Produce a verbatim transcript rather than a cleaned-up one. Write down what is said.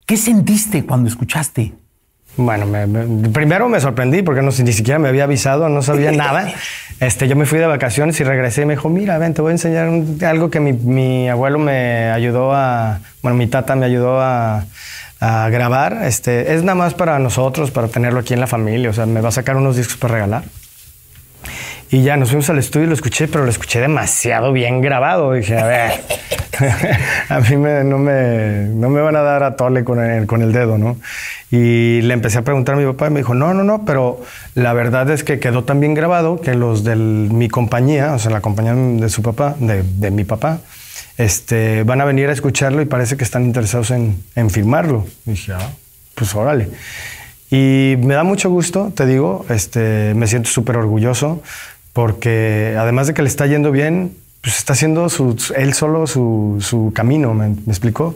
¿Qué sentiste cuando escuchaste? Bueno, me, me, primero me sorprendí porque no, ni siquiera me había avisado, no sabía nada. Este, yo me fui de vacaciones y regresé y me dijo, mira, ven, te voy a enseñar un, algo que mi, mi abuelo me ayudó a... Bueno, mi tata me ayudó a, a grabar. Este, es nada más para nosotros, para tenerlo aquí en la familia. O sea, me va a sacar unos discos para regalar. Y ya nos fuimos al estudio y lo escuché, pero lo escuché demasiado bien grabado. Dije, a ver, a mí me, no, me, no me van a dar a tole con el, con el dedo, ¿no? Y le empecé a preguntar a mi papá y me dijo, no, no, no, pero la verdad es que quedó tan bien grabado que los de mi compañía, o sea, la compañía de su papá, de, de mi papá, este, van a venir a escucharlo y parece que están interesados en, en filmarlo. Y dije, ah, pues órale. Y me da mucho gusto, te digo, este, me siento súper orgulloso porque además de que le está yendo bien, pues está haciendo su, él solo su, su camino, ¿me, me explicó?